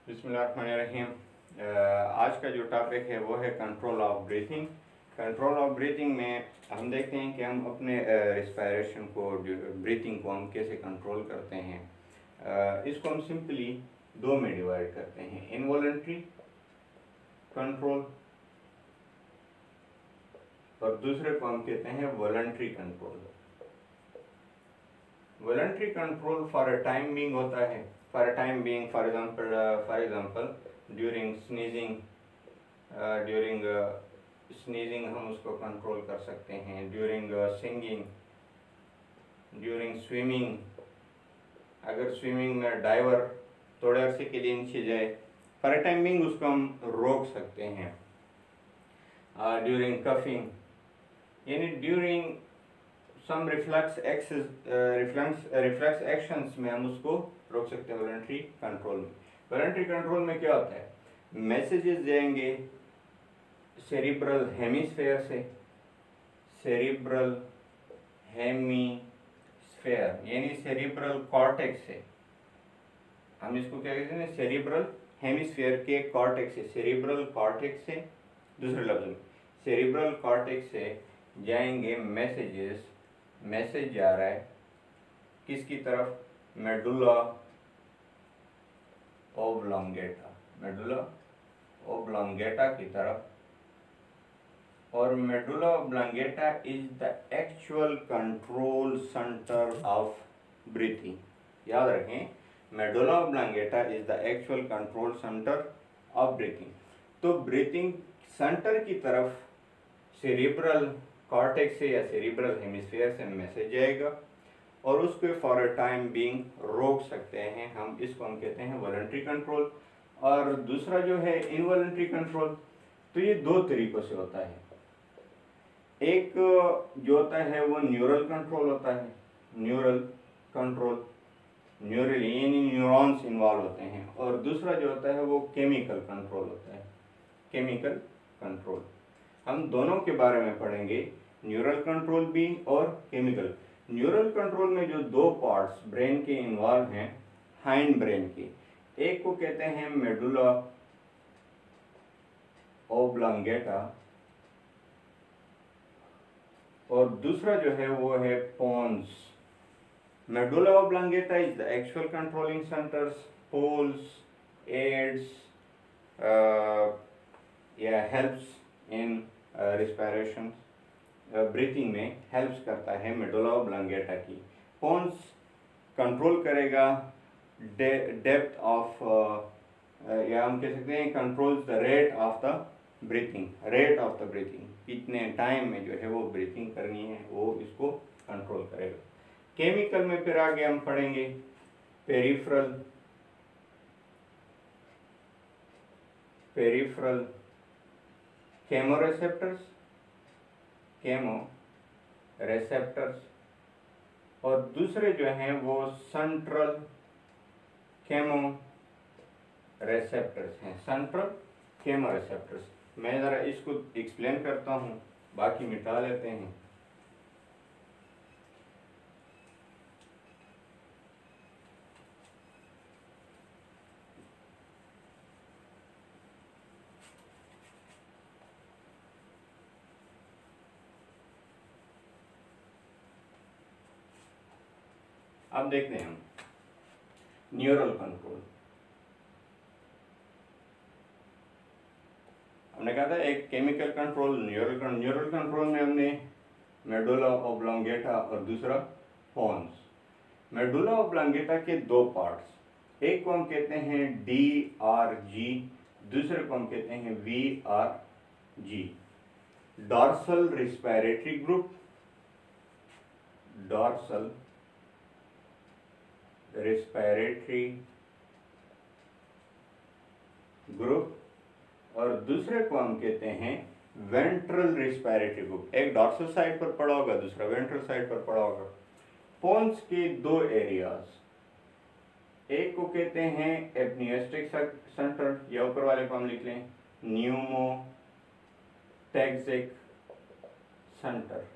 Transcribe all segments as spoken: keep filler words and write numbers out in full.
बिस्मिल्लाहिर्रहमानिर्रहीम। आज का जो टॉपिक है वो है control of breathing. Control of breathing में हम देखते हैं कि हम अपने रिस्पायरेशन को, ब्रीथिंग को हम कैसे कंट्रोल करते हैं। uh, इसको हम सिंपली दो में डिवाइड करते हैं, इनवॉलंटरी कंट्रोल और दूसरे को हम कहते हैं voluntary control. Voluntary control for a time being होता है, for a time being, for example for example during sneezing, during sneezing हम उसको कंट्रोल कर सकते हैं, ड्यूरिंग सिंगिंग, ड्यूरिंग स्विमिंग, अगर स्विमिंग में डाइवर थोड़े अरसे के लिए नीचे जाए, फॉर अ टाइम बीइंग उसको हम रोक सकते हैं। ड्यूरिंग कफिंग यानी during some reflex access reflex reflex actions में हम उसको रोक सकते हैं वॉलंटरी कंट्रोल में। वॉलंटरी कंट्रोल में क्या होता है, मैसेजेस जाएंगे सेरिब्रल हेमिस्फेयर से, सेरिब्रल हेमिस्फेयर यानी सेरिब्रल कॉर्टेक्स से, हम इसको क्या कहते हैं, सेरिब्रल हेमिस्फेयर के कॉर्टेक्स से, सेरिब्रल कॉर्टेक्स से, दूसरे लफ्ज में सेरिब्रल कॉर्टेक्स से जाएंगे मैसेजेस, मैसेज जा रहा है किसकी तरफ, मेडुला ओब्लोंगेटा, मेडुला ओब्लोंगेटा की तरफ। और medulla oblongata is the actual control centre of breathing. याद रखें, medulla oblongata is the actual control centre of breathing. तो ब्रीथिंग सेंटर की तरफ सेरिब्रल कॉर्टेक्स से या सेरिब्रल हेमिस्फीयर से मैसेज जाएगा और उसको फॉर अ टाइम बीइंग रोक सकते हैं हम, इसको हम कहते हैं वॉलंटरी कंट्रोल। और दूसरा जो है इनवॉलंटरी कंट्रोल, तो ये दो तरीकों से होता है। एक जो होता है वो न्यूरल कंट्रोल होता है, न्यूरल कंट्रोल, न्यूरल यानी न्यूरॉन्स इन्वॉल्व होते हैं, और दूसरा जो होता है वो केमिकल कंट्रोल होता है, केमिकल कंट्रोल। हम दोनों के बारे में पढ़ेंगे, न्यूरल कंट्रोल भी और केमिकल। न्यूरल कंट्रोल में जो दो पार्ट्स ब्रेन के इन्वॉल्व हैं, हाइंड ब्रेन के, एक को कहते हैं मेडुला ओब्लोंगेटा और दूसरा जो है वो है pons. Medulla oblongata is the actual controlling centres, pons aids या हेल्प्स इन रिस्पायरेशन, ब्रीथिंग में हेल्प्स करता है मेडुला ओब्लोंगेटा की। पोन्स कंट्रोल करेगा डेप्थ ऑफ, या हम कह सकते हैं controls the rate of the breathing, rate of the breathing, कितने टाइम में जो है वो ब्रीथिंग करनी है वो इसको कंट्रोल करेगा। केमिकल में फिर आगे हम पढ़ेंगे peripheral, peripheral chemoreceptors, chemoreceptors, और दूसरे जो हैं वो सेंट्रल केमो रेसेप्टर्स हैं, सेंट्रल केमो रेसेप्टर्स। मैं ज़रा इसको एक्सप्लेन करता हूँ, बाकी मिटा लेते हैं। अब देखते हैं हम न्यूरल कंट्रोल। हमने कहा था एक chemical control, neural neural control में हमने मेडुला ओब्लोंगेटा और दूसरा पोन्स। मेडुला ओब्लोंगेटा के दो पार्ट्स, एक को हम कहते हैं डी आर जी, दूसरे को हम कहते हैं V R G. Dorsal respiratory group, dorsal respiratory group, और दूसरे को हम कहते हैं वेंट्रल रेस्पिरेटरी ग्रुप। एक डॉर्सल साइड पर पड़ा होगा, दूसरा वेंट्रल साइड पर पड़ा होगा। पोन्स के दो एरियाज, एक को कहते हैं एपनियोस्टिक सेंटर, या ऊपर वाले को हम लिख लें न्यूमोटैक्सिक सेंटर,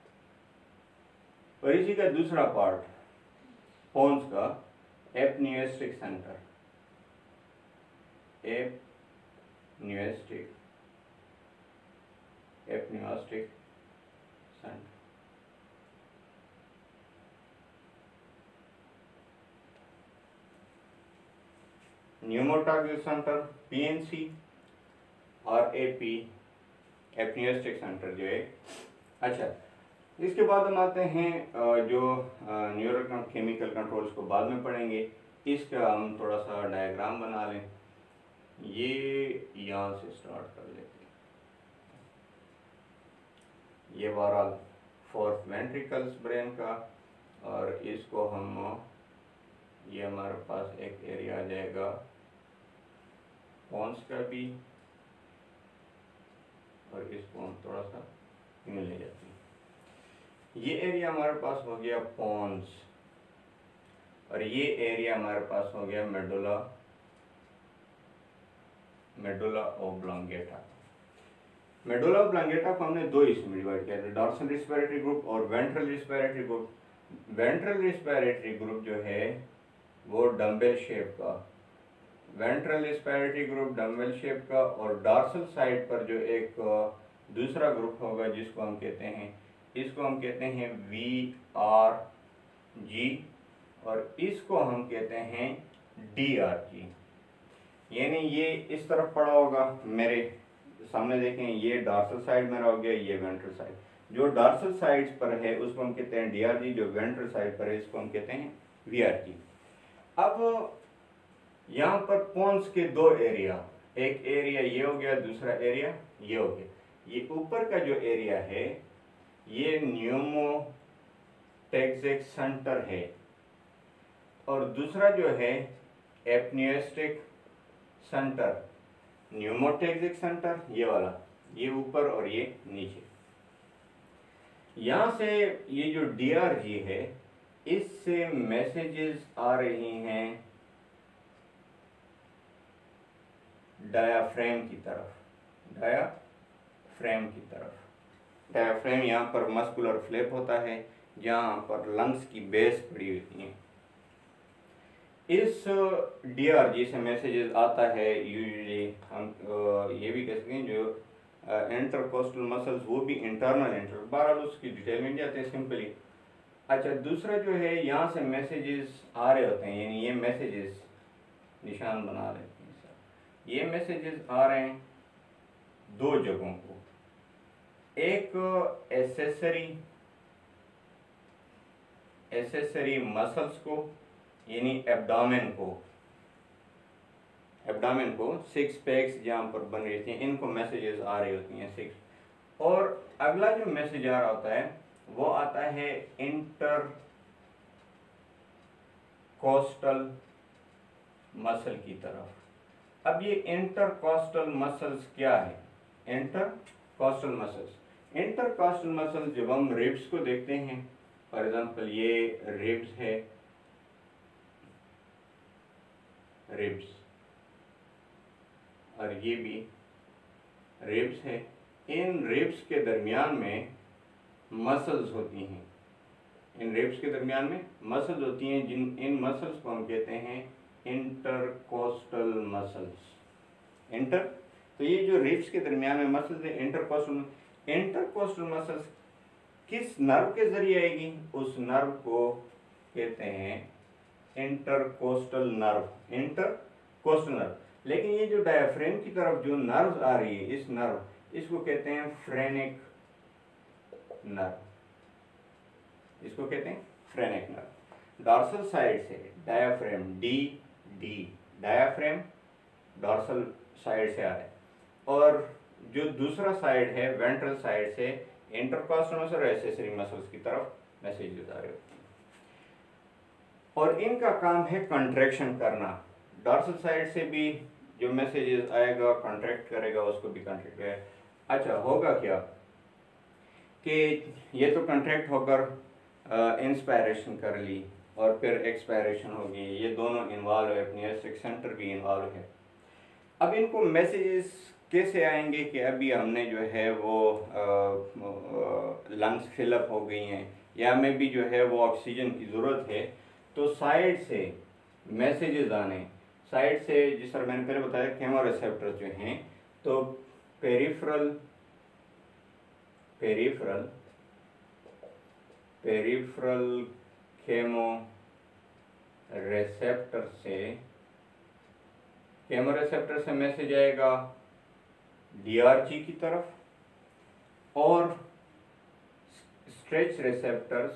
और इसी का दूसरा पार्ट पोन्स का apneustic centre. Apneustic apneustic centre. Pneumotaxic centre PNC और एपी एपन्यूस्टिक सेंटर जो है। अच्छा, इसके बाद हम आते हैं जो न्यूरो केमिकल कंट्रोल्स को बाद में पढ़ेंगे। इसका हम थोड़ा सा डायग्राम बना लें। ये यहाँ से स्टार्ट कर लेते हैं। ये बहरहाल फोर्थ वेंट्रिकल्स ब्रेन का, और इसको हम, ये हमारे पास एक एरिया आ जाएगा पॉन्स का भी, और इसको हम थोड़ा सा यूं ले जाते हैं। ये एरिया हमारे पास हो गया पॉन्स, और ये एरिया हमारे पास हो गया medulla medulla oblongata. Medulla oblongata को हमने दो हिस्सों में डिवाइड किया था, डॉर्सल रिस्पिरेटरी ग्रुप और ventral respiratory group. Ventral respiratory group जो है वो डम्बल शेप का, ventral respiratory group dumbbell shape का, और डॉर्सल साइड पर जो एक दूसरा ग्रुप होगा जिसको हम कहते हैं, इसको हम कहते हैं वी आर जी, और इसको हम कहते हैं डी आर जी। यानी ये इस तरफ पड़ा होगा, मेरे सामने देखें, ये डॉर्सल साइड मेरा हो गया, ये वेंट्रल साइड। जो डॉर्सल साइड पर है उसको हम कहते हैं डी आर जी, जो वेंट्रल साइड पर है इसको हम कहते हैं वी आर जी। अब यहाँ पर पोन्स के दो एरिया, एक एरिया ये हो गया, दूसरा एरिया ये हो गया। ये ऊपर का जो एरिया है ये न्यूमोटैक्सिक सेंटर है, और दूसरा जो है एपन्यूस्टिक सेंटर। न्यूमोटैक्सिक सेंटर ये वाला, ये ऊपर और ये नीचे। यहाँ से ये जो डी आर जी है, इससे मैसेजेस आ रही हैं डायाफ्रेम की तरफ, डायाफ्रेम की तरफ। डायाफ्रेम यहाँ पर मस्कुलर फ्लैप होता है, जहाँ पर लंग्स की बेस पड़ी होती है। इस डी आर जी से मैसेजेस आता है, यूजुअली हम ये भी कह सकते हैं जो इंटरकोस्टल मसल्स, वो भी इंटरनल इंटर, बहरहाल उसकी डिटेल में जाते हैं सिंपली। अच्छा, दूसरा जो है यहाँ से मैसेजेस आ रहे होते हैं, यानी ये मैसेजेस निशान बना लेते हैं सर। ये मैसेजेस आ रहे हैं दो जगहों को, एक एसेसरी एसेसरी मसल्स को, यानी एब्डोमेन को, एब्डोमेन को सिक्स पैक्स जहाँ पर बन रही थी, इनको मैसेजेस आ रही होती हैं सिक्स। और अगला जो मैसेज आ रहा होता है वो आता है इंटर कोस्टल मसल की तरफ। अब ये इंटर कोस्टल मसल्स क्या है? Intercostal muscles intercostal muscles जब हम रिब्स को देखते हैं, फॉर एग्जांपल ये रिब्स है, रिब्स, और ये भी रिब्स है। इन रिब्स के दरमियान में मसल्स होती हैं, इन रिब्स के दरमियान में मसल्स होती हैं, जिन इन मसल्स को हम कहते हैं इंटरकोस्टल मसल्स। इंटर, तो ये जो रिब्स के दरमियान में मसल्स है इंटरकोस्टल, इंटरकोस्टल मसल्स किस नर्व के जरिए आएगी? उस नर्व को कहते हैं इंटरकोस्टल नर्व, इंटरकोस्टल नर्व। लेकिन ये जो डायफ्रेम की तरफ जो नर्व आ रही है, इस नर्व, इसको कहते हैं फ्रेनिक नर्व, इसको कहते हैं फ्रेनिक नर्व। डॉर्सल साइड से diaphragm, D D diaphragm dorsal side से आ रहा है, और जो दूसरा साइड है वेंट्रल साइड से इंटरकोस्टल मसल और एसेसरी मसल्स की तरफ मैसेजेस आ रहे होते हैं, और इनका काम है कंट्रैक्शन करना। डॉर्सल साइड से भी जो मैसेजेस आएगा कंट्रैक्ट करेगा, उसको भी कंट्रैक्ट करेगा। अच्छा, होगा क्या कि ये तो कंट्रैक्ट होकर इंस्पायरेशन कर ली और फिर एक्सपायरेशन होगी, ये दोनों इन्वॉल्व है, एपन्यूस्टिक सेंटर भी इन्वॉल्व है। अब इनको मैसेजेस कैसे आएंगे कि अभी हमने जो है वो लंग्स फिलअप हो गई हैं या हमें भी जो है वो ऑक्सीजन की ज़रूरत है, तो साइड से मैसेजेस आने, साइड से, जिस तरह मैंने पहले बताया केमोरेसेप्टर जो हैं, तो peripheral peripheral peripheral chemoreceptor से केमोरेसेप्टर से मैसेज आएगा डीआरजी की तरफ, और stretch receptors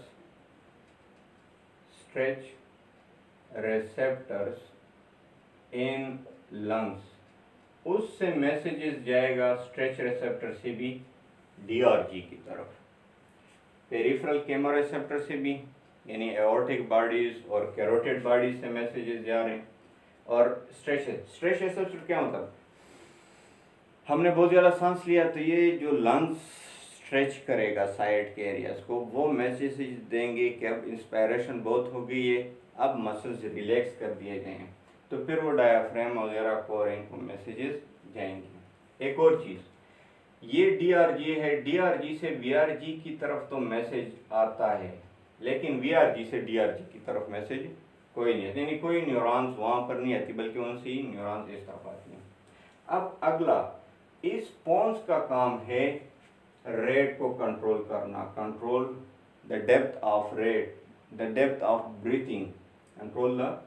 stretch receptors in lungs, उससे मैसेजेस जाएगा स्ट्रेच रेसेप्टर से भी डीआरजी की तरफ। पेरिफेरल केमोरेसेप्टर से भी, यानी एओर्टिक बॉडीज और कैरोटिड बॉडीज से मैसेजेस जा रहे हैं। और स्ट्रेच स्ट्रेच रेसेप्टर क्या मतलब, हमने बहुत ज़्यादा सांस लिया तो ये जो लंग्स स्ट्रेच करेगा साइड के एरियाज को, वो मैसेजेस देंगे कि अब इंस्पायरेशन बहुत हो गई है, अब मसल्स रिलैक्स कर दिए गए हैं, तो फिर वो डायाफ्राम वगैरह को और इनको मैसेजेस जाएंगे। एक और चीज़, ये डीआरजी है, डीआरजी से वीआरजी की तरफ तो मैसेज आता है, लेकिन वीआरजी से डीआरजी की तरफ मैसेज कोई नहीं आती, यानी कोई न्यूरॉन्स वहाँ पर नहीं आती, बल्कि उनसे ही न्यूरॉन्स इस तरफ आती हैं। अब अगला, इस पोन्स का काम है रेट को कंट्रोल करना, control the depth of rate, the depth of breathing, control the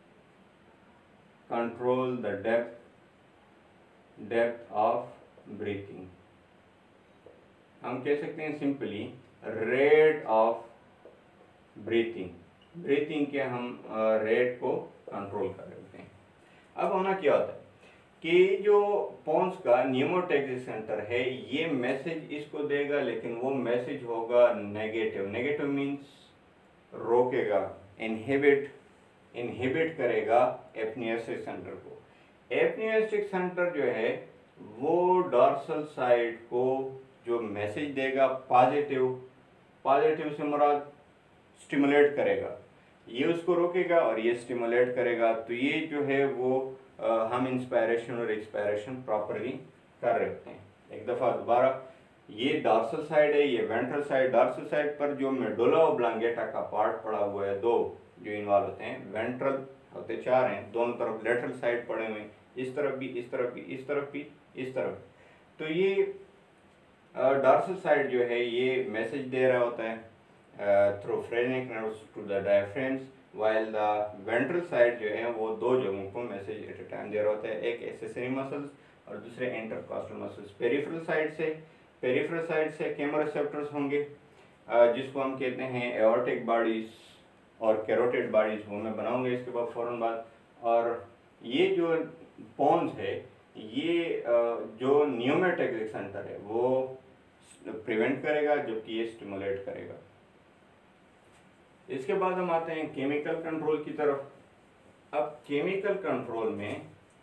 control the depth depth of breathing. हम कह सकते हैं simply rate of breathing, breathing के हम रेट को कंट्रोल कर लेते हैं। अब होना क्या होता है कि जो पोन्स का न्यूमोटैक्सिक सेंटर है, ये मैसेज इसको देगा, लेकिन वो मैसेज होगा नेगेटिव। नेगेटिव मीन्स रोकेगा, इनहिबिट इनहिबिट करेगा एपनियोस्टिक सेंटर को। एपनियोस्टिक सेंटर जो है वो डॉर्सल साइड को जो मैसेज देगा पॉजिटिव, पॉजिटिव से मुराद स्टिमुलेट करेगा, ये उसको रोकेगा और ये स्टिमुलेट करेगा, तो ये जो है वो आ, हम इंस्पायरेशन और एक्सपायरेशन प्रॉपरली कर रहे होते हैं। एक दफ़ा दोबारा, ये डॉर्सल साइड है, ये वेंट्रल साइड। डॉर्सल साइड पर जो मेडुला ऑब्लांगेटा का पार्ट पड़ा हुआ है, दो जो इन्वॉल्व होते हैं, वेंट्रल होते चार हैं, दोनों तरफ लेटरल साइड पड़े हुए हैं, इस तरफ भी, इस तरफ भी, इस तरफ भी, इस तरफ। तो ये डॉर्सल साइड जो है ये मैसेज दे रहा होता है through phrenic nerves to the diaphragms, while the ventral side जो है वो दो जगहों को मैसेज एट ए टाइम दे रहा होता है, एक एक्सेसरी मसल्स और दूसरे इंटरकॉस्टल मसल्स। पेरिफेरल साइड से पेरिफेरल साइड से केमोरेसेप्टर्स होंगे, जिसको हम कहते हैं एओर्टिक बॉडीज और कैरोटिड बॉडीज, वो मैं बनाऊंगा इसके बाद फौरन बाद। और ये जो पोन्स है, ये जो न्यूमोटैक्सिक सेंटर है वो प्रिवेंट करेगा, जबकि ये स्टिमुलेट करेगा। इसके बाद हम आते हैं केमिकल कंट्रोल की तरफ। अब केमिकल कंट्रोल में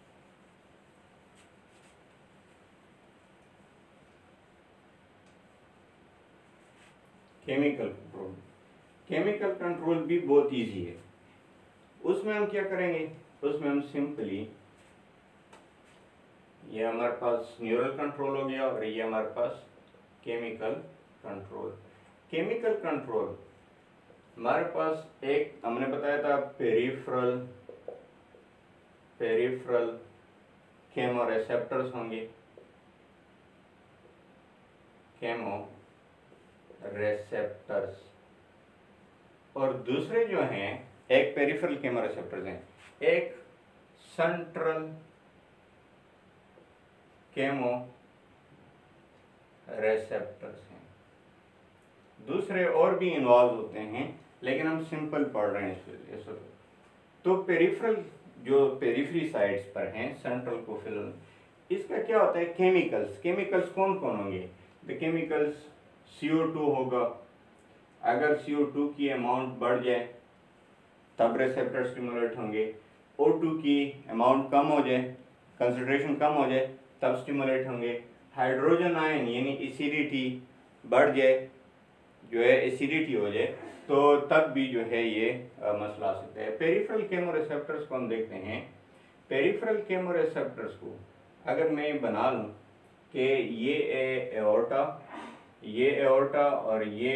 केमिकल कंट्रोल केमिकल कंट्रोल भी बहुत इजी है। उसमें हम क्या करेंगे, उसमें हम सिंपली, ये हमारे पास न्यूरल कंट्रोल हो गया और ये हमारे पास केमिकल कंट्रोल। केमिकल कंट्रोल हमारे पास एक हमने बताया था पेरिफेरल पेरिफेरल केमोरेसेप्टर्स होंगे, केमो रेसेप्टर्स, और दूसरे जो हैं, एक पेरिफेरल केमोरेसेप्टर्स हैं, एक सेंट्रल केमो रेसेप्टर्स हैं। दूसरे और भी इन्वॉल्व होते हैं, लेकिन हम सिंपल पढ़ रहे हैं इस वक्त। तो पेरिफेरल जो पेरिफेरी साइड्स पर हैं, सेंट्रल को फिलहाल, इसका क्या होता है, केमिकल्स। केमिकल्स कौन कौन होंगे, the chemicals C O two होगा। अगर सी ओ टू की अमाउंट बढ़ जाए तब रेसेप्टर स्टिमुलेट होंगे, ओ टू की अमाउंट कम हो जाए, कंसंट्रेशन कम हो जाए, तब स्टिमुलेट होंगे। हाइड्रोजन आयन यानी एसिडिटी बढ़ जाए, जो है एसिडिटी हो जाए, तो तब भी जो है ये आ, मसला आ सकता है। पेरिफेरल केमोरेसेप्टर्स को हम देखते हैं। पेरिफेरल केमोरेसेप्टर्स को अगर मैं बना लूँ कि ये एओर्टा, ये एओर्टा और ये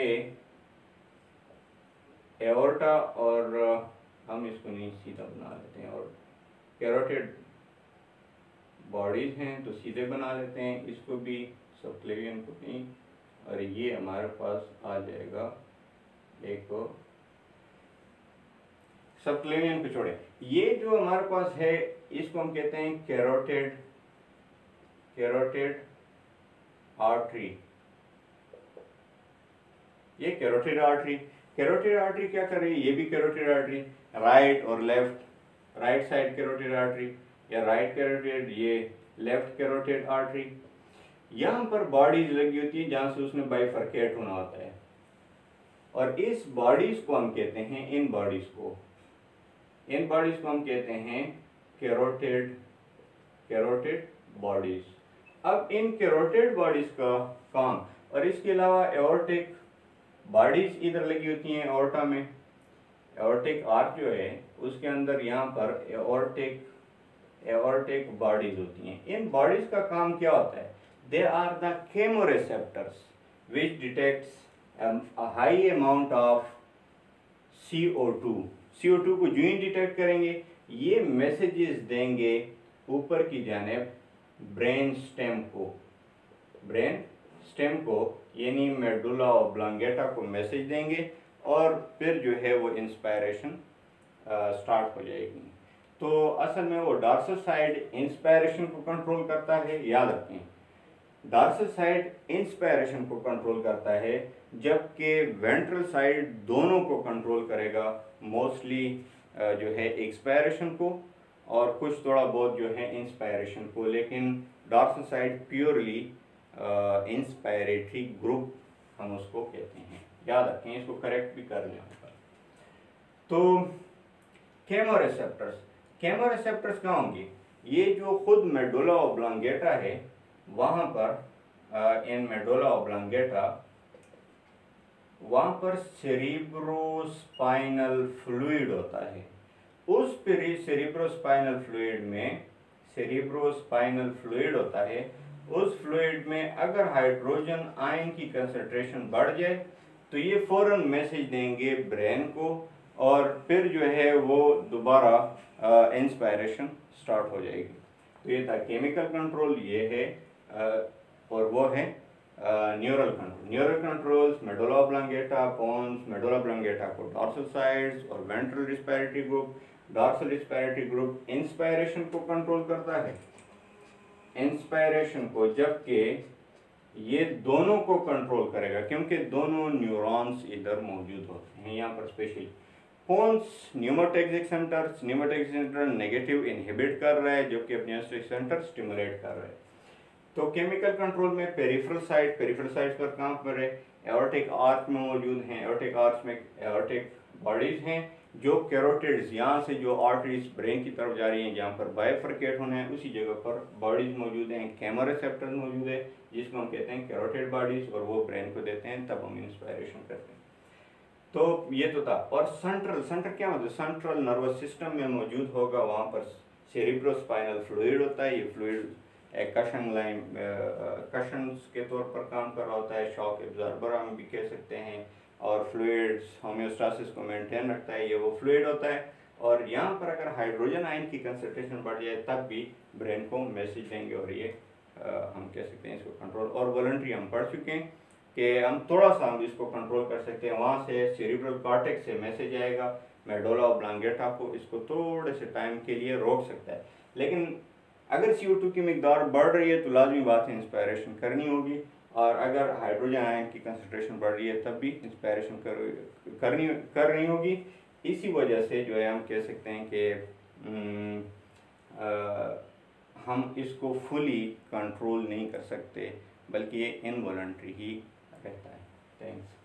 एओर्टा, और हम इसको नहीं सीधा बना लेते हैं, और कैरोटिड बॉडीज हैं तो सीधे बना लेते हैं इसको भी, सबक्लेवियन को नहीं, और ये हमारे पास आ जाएगा एक सबक्लेवियन को छोड़े। ये जो हमारे पास है इसको हम कहते हैं कैरोटिड कैरोटिड आर्टरी। ये कैरोटिड आर्टरी कैरोटिड आर्टरी क्या कर रही है, ये भी कैरोटिड आर्टरी, राइट और left, right side carotid artery या राइट कैरोटिड, ये लेफ्ट कैरोटिड आर्टरी। यहाँ पर बॉडीज लगी होती है जहां से उसने बाइफरकेट होना होता है, और इस बॉडीज को हम कहते हैं, इन बॉडीज को इन बॉडीज को हम कहते हैं कैरोटिड कैरोटिड बॉडीज। अब इन कैरोटिड बॉडीज का काम, और इसके अलावा एओर्टिक बॉडीज इधर लगी होती हैं एओर्टा में, एओर्टिक आर्क जो है उसके अंदर यहाँ पर एओर्टिक एओर्टिक बॉडीज होती हैं। इन बॉडीज का काम क्या होता है, they are the chemoreceptors which detects a high amount of C O two. C O two को जो ही डिटेक्ट करेंगे ये मैसेजेस देंगे ऊपर की जानिब ब्रेन स्टेम को ब्रेन स्टेम को यानी मेडुला ऑब्लांगेटा को मैसेज देंगे, और फिर जो है वो इंस्पायरेशन स्टार्ट हो जाएगी। तो असल में वो डॉर्सल साइड इंस्पायरेशन को कंट्रोल करता है, याद रखें डॉर्सल साइड इंस्पायरेशन को कंट्रोल करता है, जबकि वेंट्रल साइड दोनों को कंट्रोल करेगा, मोस्टली जो है एक्सपायरेशन को और कुछ थोड़ा बहुत जो है इंस्पायरेशन को, लेकिन dorsal side purely inspiratory group हम उसको कहते हैं, याद रखें, इसको करेक्ट भी कर लें। तो केमोरेसेप्टर्स केमोरेसेप्टर्स कहाँ होंगे, ये जो खुद मेडुला ऑब्लांगेटा है वहाँ पर इन मेडुला ऑब्लांगेटा वहाँ पर सेरिब्रोस्पाइनल फ्लूइड होता है। उस सेरिब्रोस्पाइनल फ्लूइड में सेरिब्रोस्पाइनल फ्लूइड होता है, उस फ्लूइड में अगर हाइड्रोजन आयन की कंसंट्रेशन बढ़ जाए तो ये फौरन मैसेज देंगे ब्रेन को, और फिर जो है वो दोबारा इंस्पायरेशन स्टार्ट हो जाएगी। तो ये था केमिकल कंट्रोल, ये है आ, और वो है neural control. Neural controls medulla oblongata, pons, medulla oblongata को डॉर्सल साइड्स और ventral respiratory group, dorsal respiratory group inspiration को कंट्रोल करता है, इंस्पायरेशन को, जबकि ये दोनों को कंट्रोल करेगा क्योंकि दोनों न्यूरॉन्स इधर मौजूद होते हैं यहाँ पर specially. Pons pneumotaxic centre pneumotaxic centre negative inhibit कर रहा है, जबकि अपनेस्टिक सेंटर स्टिमुलेट कर रहा है। तो केमिकल कंट्रोल में पेरिफेरल साइड पेरिफेरल साइड पर कहाँ पर है, एओर्टिक आर्क में मौजूद हैं। एओर्टिक आर्क में एओर्टिक बॉडीज हैं जो कैरोटिड्स, यहाँ से जो आर्टरीज ब्रेन की तरफ जा रही हैं जहाँ पर बाइफरकेट होना है उसी जगह पर बॉडीज मौजूद हैं, केमोरेसेप्टर्स मौजूद है जिसको हम कहते हैं कैरोटिड बॉडीज, और वो ब्रेन को देते हैं, तब हम इंस्पायरेशन करते हैं। तो ये तो था। और सेंट्रल सेंटर क्या होता है, सेंट्रल नर्वस सिस्टम में मौजूद होगा, वहाँ पर सेरिब्रोस्पाइनल फ्लूइड होता है। ये फ्लूइड एक कशन लाइन कशन के तौर पर काम कर रहा होता है, शॉक एब्जॉर्बर हम भी कह सकते हैं, और फ्लूइड्स होम्योस्टासिस को मेंटेन रखता है, ये वो फ्लूइड होता है। और यहाँ पर अगर हाइड्रोजन आयन की कंसंट्रेशन बढ़ जाए तब भी ब्रेन को मैसेज देंगे, और ये आ, हम कह सकते हैं इसको कंट्रोल। और वॉलंटरी हम पढ़ चुके हैं कि हम थोड़ा सा हम इसको कंट्रोल कर सकते हैं, वहाँ से सेरिब्रल कॉर्टेक्स से मैसेज आएगा मेडुला ऑब्लांगेटा को, इसको थोड़े से टाइम के लिए रोक सकता है। लेकिन अगर सी ओ टू की मिकदार बढ़ रही है तो लाजमी बात है इंस्पायरेशन करनी होगी, और अगर हाइड्रोजन आयन की कंसंट्रेशन बढ़ रही है तब भी इंस्पायरेशन कर करनी कर रही होगी। इसी वजह से जो है हम कह सकते हैं कि हम इसको फुली कंट्रोल नहीं कर सकते, बल्कि ये इनवॉलंटरी ही रहता है। थैंक्स।